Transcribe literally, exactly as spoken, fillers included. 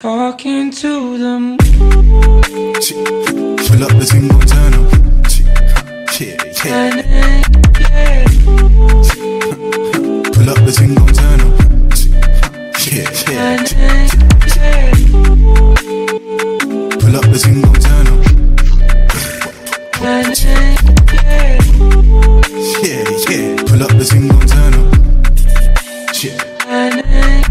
Walking to the moon. Pull up the single turn up. Yeah, yeah. Pull up the single turn up. Yeah, yeah. Pull up the single turn up. Yeah, yeah. Pull up the single turn up. Yeah.